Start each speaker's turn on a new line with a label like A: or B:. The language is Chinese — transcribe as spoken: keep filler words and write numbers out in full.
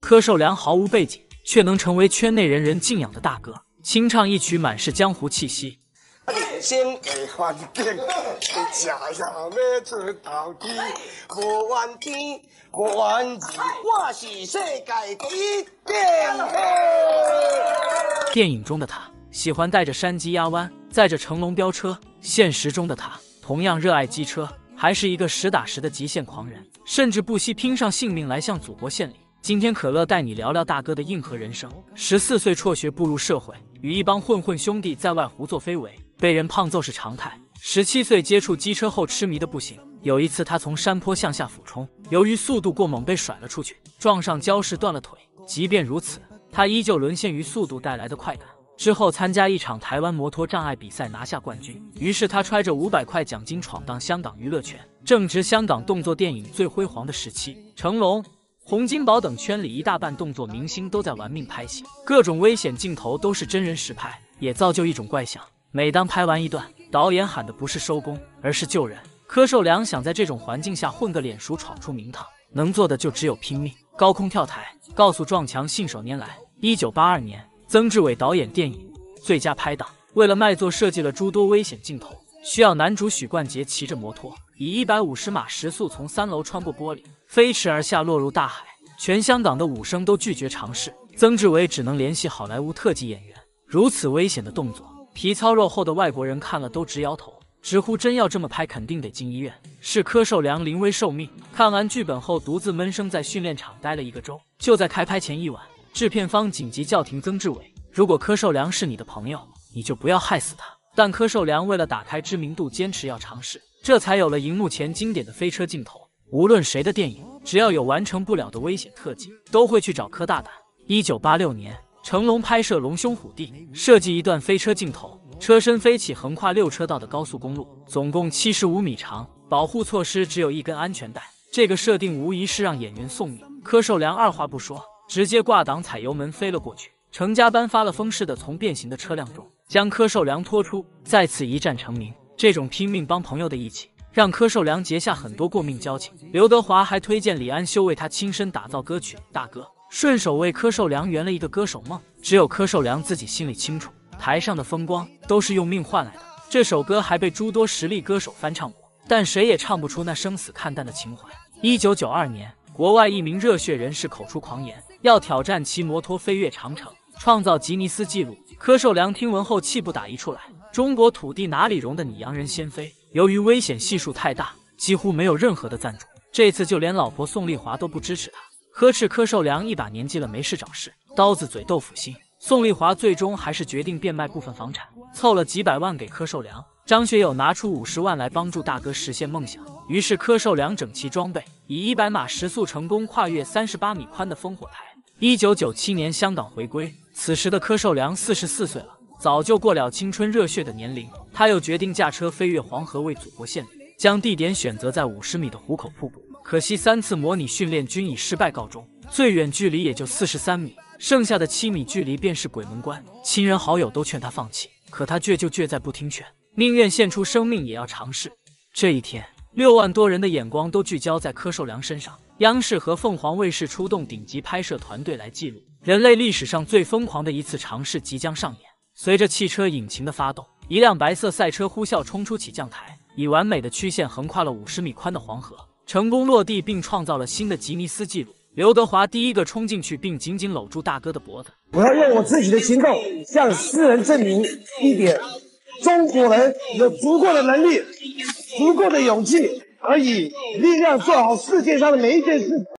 A: 柯受良毫无背景，却能成为圈内人人敬仰的大哥，清唱一曲满是江湖气息。
B: 人生的环境，吃呀要出头天，无怨天，无怨地，我是世界第一电黑。
A: 电影中的他喜欢带着山鸡压弯，载着成龙飙车；现实中的他同样热爱机车，还是一个实打实的极限狂人，甚至不惜拼上性命来向祖国献礼。今天可乐带你聊聊大哥的硬核人生。十四岁辍学步入社会，与一帮混混兄弟在外胡作非为，被人胖揍是常态。十七岁接触机车后痴迷的不行，有一次他从山坡向下俯冲，由于速度过猛被甩了出去，撞上礁石断了腿。即便如此，他依旧沦陷于速度带来的快感。之后参加一场台湾摩托障碍比赛拿下冠军，于是他揣着五百块奖金闯荡香港娱乐圈，正值香港动作电影最辉煌的时期，成龙、洪金宝等圈里一大半动作明星都在玩命拍戏，各种危险镜头都是真人实拍，也造就一种怪象，每当拍完一段，导演喊的不是收工，而是救人。柯受良想在这种环境下混个脸熟，闯出名堂，能做的就只有拼命，高空跳台，告诉撞墙信手拈来。一九八二年，曾志伟导演电影《最佳拍档》，为了卖座设计了诸多危险镜头，需要男主许冠杰骑着摩托，以一百五十码时速从三楼穿过玻璃，飞驰而下，落入大海。全香港的武生都拒绝尝试，曾志伟只能联系好莱坞特技演员。如此危险的动作，皮糙肉厚的外国人看了都直摇头，直呼真要这么拍，肯定得进医院。是柯受良临危受命，看完剧本后独自闷声在训练场待了一个周。就在开拍前一晚，制片方紧急叫停曾志伟，如果柯受良是你的朋友，你就不要害死他。但柯受良为了打开知名度，坚持要尝试，这才有了荧幕前经典的飞车镜头。无论谁的电影，只要有完成不了的危险特技，都会去找柯大胆。一九八六年，成龙拍摄《龙兄虎弟》，设计一段飞车镜头，车身飞起横跨六车道的高速公路，总共七十五米长，保护措施只有一根安全带。这个设定无疑是让演员送命。柯受良二话不说，直接挂档踩油门飞了过去，成家班发了疯似的从变形的车辆中将柯受良拖出，再次一战成名。这种拼命帮朋友的义气，让柯受良结下很多过命交情。刘德华还推荐李安修为他亲身打造歌曲《大哥》，顺手为柯受良圆了一个歌手梦。只有柯受良自己心里清楚，台上的风光都是用命换来的。这首歌还被诸多实力歌手翻唱过，但谁也唱不出那生死看淡的情怀。一九九二年，国外一名热血人士口出狂言，要挑战骑摩托飞越长城，创造吉尼斯纪录。柯受良听闻后气不打一处来，中国土地哪里容得你洋人先飞？由于危险系数太大，几乎没有任何的赞助，这次就连老婆宋丽华都不支持他，呵斥柯受良一把年纪了没事找事，刀子嘴豆腐心。宋丽华最终还是决定变卖部分房产，凑了几百万给柯受良。张学友拿出五十万来帮助大哥实现梦想，于是柯受良整齐装备，以一百码时速成功跨越三十八米宽的烽火台。一九九七年香港回归，此时的柯受良四十四岁了，早就过了青春热血的年龄。他又决定驾车飞越黄河为祖国献礼，将地点选择在五十米的壶口瀑布。可惜三次模拟训练均以失败告终，最远距离也就四十三米，剩下的七米距离便是鬼门关。亲人好友都劝他放弃，可他倔就倔在不听劝，宁愿献出生命也要尝试。这一天，六万多人的眼光都聚焦在柯受良身上。央视和凤凰卫视出动顶级拍摄团队来记录人类历史上最疯狂的一次尝试即将上演。随着汽车引擎的发动，一辆白色赛车呼啸冲出起降台，以完美的曲线横跨了五十米宽的黄河，成功落地并创造了新的吉尼斯纪录。刘德华第一个冲进去并紧紧搂住大哥的脖子，
C: 我要用我自己的行动向世人证明一点，中国人有足够的能力，足够的勇气，可以力量做好世界上的每一件事。